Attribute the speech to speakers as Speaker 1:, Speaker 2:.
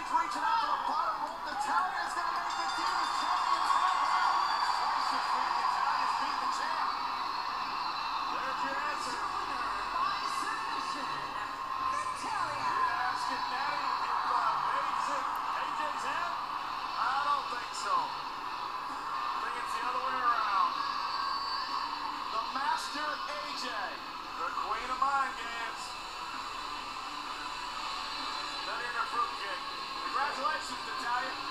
Speaker 1: reaching out to the bottom rope. Natalya's going to make the Divas champions tap out. That's twice this week. Natalya's beat the champ. There's your answer.
Speaker 2: By submission, Natalya.
Speaker 1: Yeah, asking Natty if Paige in AJ's head? I don't think so. I think it's the other way around. The Master AJ, the queen of mind games. Studying her fruitcake. Congratulations, Natalya.